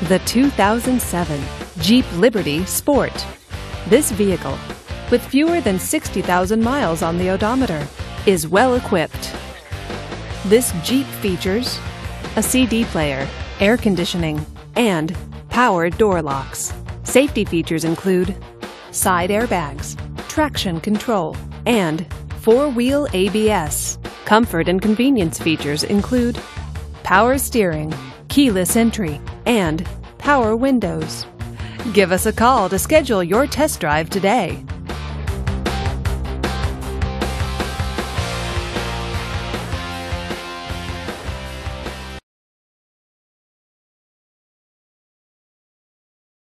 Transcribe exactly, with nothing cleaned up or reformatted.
The two thousand seven Jeep Liberty Sport. This vehicle, with fewer than sixty thousand miles on the odometer, is well equipped. This Jeep features a C D player, air conditioning, and power door locks. Safety features include side airbags, traction control, and four-wheel A B S. Comfort and convenience features include power steering, keyless entry, and power windows. Give us a call to schedule your test drive today.